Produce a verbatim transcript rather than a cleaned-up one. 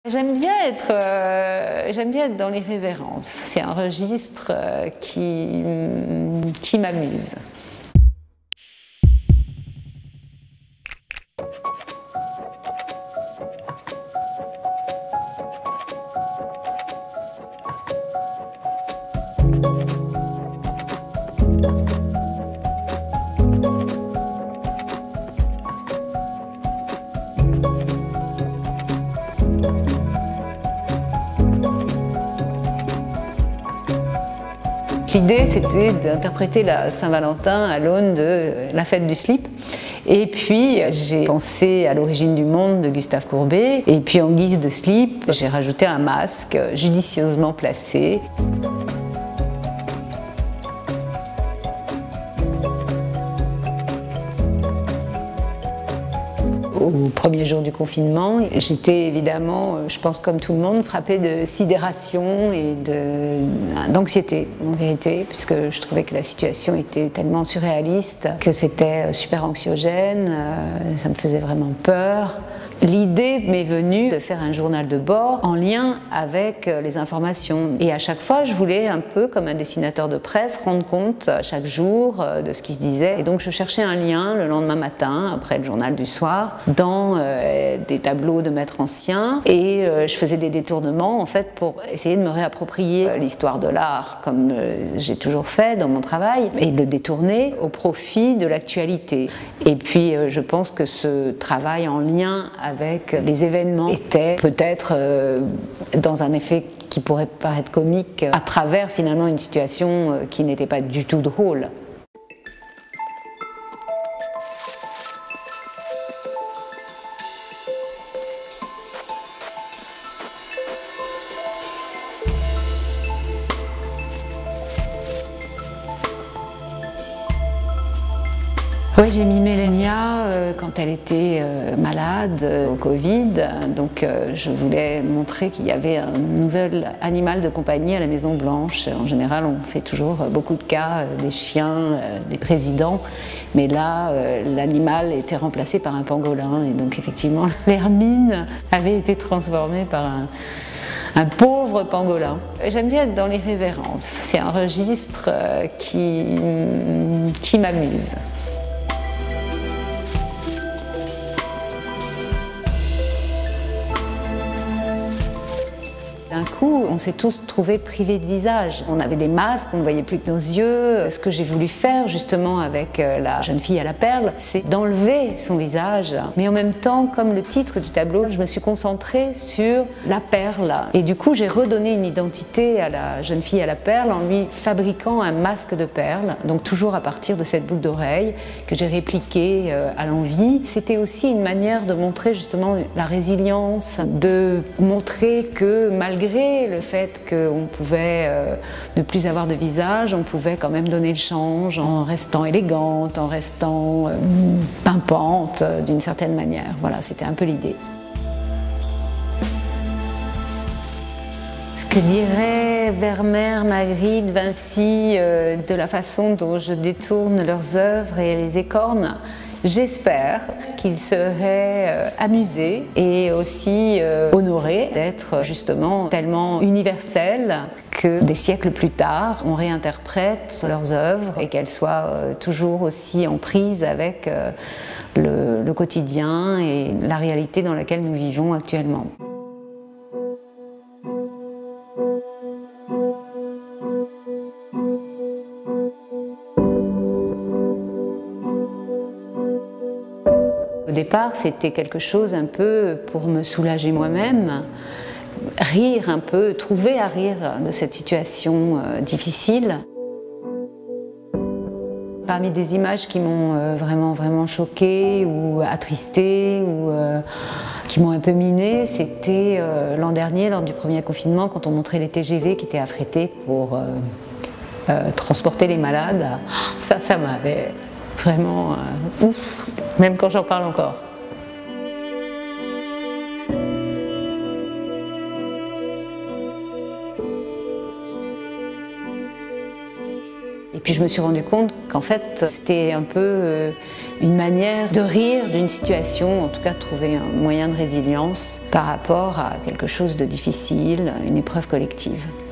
J'aime bien être, euh, j'aime bien être dans l'irrévérence. C'est un registre euh, qui, qui m'amuse. L'idée, c'était d'interpréter la Saint-Valentin à l'aune de la fête du slip. Et puis, j'ai pensé à l'origine du monde de Gustave Courbet. Et puis, en guise de slip, j'ai rajouté un masque judicieusement placé. Au premier jour du confinement, j'étais évidemment, je pense comme tout le monde, frappée de sidération et d'anxiété, en vérité, puisque je trouvais que la situation était tellement surréaliste que c'était super anxiogène, ça me faisait vraiment peur. L'idée m'est venue de faire un journal de bord en lien avec les informations. Et à chaque fois, je voulais un peu, comme un dessinateur de presse, rendre compte chaque jour de ce qui se disait. Et donc, je cherchais un lien le lendemain matin, après le journal du soir, dans euh, des tableaux de maîtres anciens. Et euh, je faisais des détournements, en fait, pour essayer de me réapproprier l'histoire de l'art, comme euh, j'ai toujours fait dans mon travail, et le détourner au profit de l'actualité. Et puis, euh, je pense que ce travail en lien avec les événements était peut-être euh, dans un effet qui pourrait paraître comique à travers finalement une situation qui n'était pas du tout drôle. Oui, j'ai mis Mélania euh, quand elle était euh, malade euh, au Covid, donc euh, je voulais montrer qu'il y avait un nouvel animal de compagnie à la Maison Blanche. En général, on fait toujours beaucoup de cas euh, des chiens, euh, des présidents, mais là, euh, l'animal était remplacé par un pangolin, et donc effectivement, l'hermine avait été transformée par un Un pauvre pangolin. J'aime bien être dans l'irrévérence. C'est un registre euh, qui, qui m'amuse. D'un coup, on s'est tous trouvés privés de visage. On avait des masques, on ne voyait plus que nos yeux. Ce que j'ai voulu faire justement avec la jeune fille à la perle, c'est d'enlever son visage. Mais en même temps, comme le titre du tableau, je me suis concentrée sur la perle. Et du coup, j'ai redonné une identité à la jeune fille à la perle en lui fabriquant un masque de perles, donc toujours à partir de cette boucle d'oreille que j'ai répliquée à l'envie. C'était aussi une manière de montrer justement la résilience, de montrer que malgré Malgré le fait qu'on pouvait euh, ne plus avoir de visage, on pouvait quand même donner le change en restant élégante, en restant euh, pimpante euh, d'une certaine manière. Voilà, c'était un peu l'idée. Ce que diraient Vermeer, Magritte, Vinci euh, de la façon dont je détourne leurs œuvres et les écorne, j'espère qu'ils seraient euh, amusés et aussi euh, honorés d'être justement tellement universels que des siècles plus tard, on réinterprète leurs œuvres et qu'elles soient euh, toujours aussi en prise avec euh, le, le quotidien et la réalité dans laquelle nous vivons actuellement. Au départ, c'était quelque chose un peu pour me soulager moi-même, rire un peu, trouver à rire de cette situation euh, difficile. Parmi des images qui m'ont euh, vraiment, vraiment choquée ou attristée ou euh, qui m'ont un peu minée, c'était euh, l'an dernier, lors du premier confinement, quand on montrait les T G V qui étaient affrétés pour euh, euh, transporter les malades. Ça, ça m'avait vraiment euh, ouf, même quand j'en parle encore. Et puis je me suis rendu compte qu'en fait c'était un peu une manière de rire d'une situation, en tout cas de trouver un moyen de résilience par rapport à quelque chose de difficile, une épreuve collective.